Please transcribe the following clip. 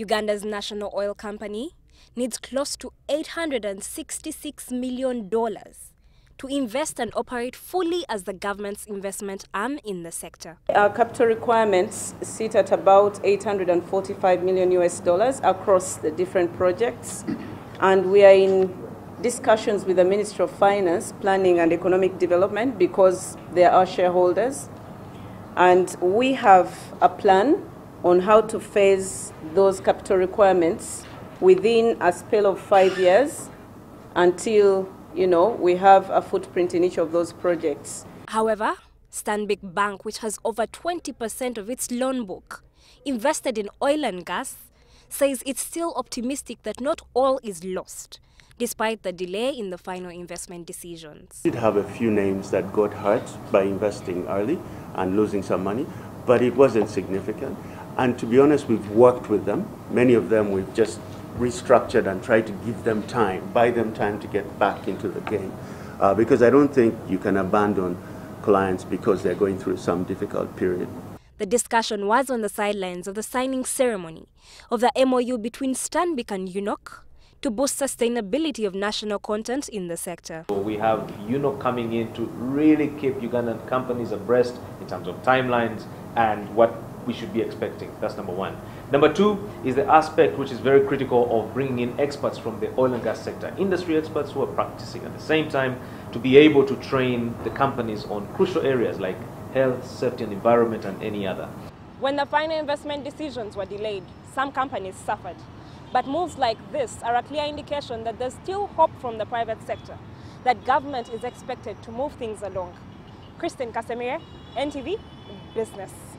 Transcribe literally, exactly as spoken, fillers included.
Uganda's national oil company needs close to eight hundred sixty-six million dollars to invest and operate fully as the government's investment arm in the sector. Our capital requirements sit at about eight hundred forty-five million U S dollars across the different projects, and we are in discussions with the Ministry of Finance, Planning and Economic Development because they are our shareholders, and we have a plan on how to phase those capital requirements within a spell of five years until, you know, we have a footprint in each of those projects. However, Stanbic Bank, which has over twenty percent of its loan book invested in oil and gas, says it's still optimistic that not all is lost, despite the delay in the final investment decisions. We did have a few names that got hurt by investing early and losing some money, but it wasn't significant. And to be honest, we've worked with them. Many of them we've just restructured and tried to give them time, buy them time to get back into the game. Uh, because I don't think you can abandon clients because they're going through some difficult period. The discussion was on the sidelines of the signing ceremony of the M O U between Stanbic and U N O C to boost sustainability of national content in the sector. So we have U N O C coming in to really keep Ugandan companies abreast in terms of timelines and what we should be expecting. That's number one. Number two is the aspect which is very critical of bringing in experts from the oil and gas sector, industry experts who are practicing at the same time to be able to train the companies on crucial areas like health, safety and environment and any other. When the final investment decisions were delayed, some companies suffered. But moves like this are a clear indication that there's still hope from the private sector, that government is expected to move things along. Christine Kasemire, N T V Business.